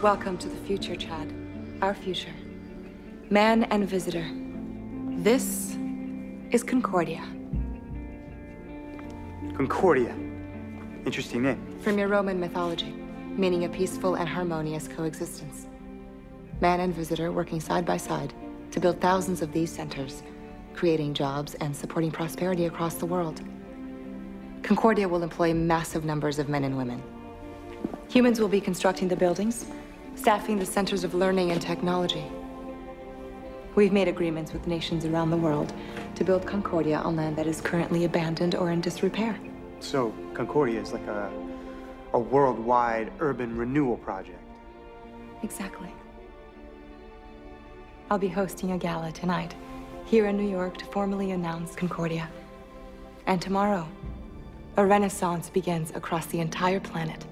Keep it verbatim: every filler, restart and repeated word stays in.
Welcome to the future, Chad. Our future. Man and visitor. This is Concordia. Concordia. Interesting name. From your Roman mythology, meaning a peaceful and harmonious coexistence. Man and visitor working side by side to build thousands of these centers, creating jobs and supporting prosperity across the world. Concordia will employ massive numbers of men and women. Humans will be constructing the buildings, staffing the centers of learning and technology. We've made agreements with nations around the world to build Concordia on land that is currently abandoned or in disrepair. So, Concordia is like a, a worldwide urban renewal project. Exactly. I'll be hosting a gala tonight, here in New York, to formally announce Concordia. And tomorrow, a renaissance begins across the entire planet.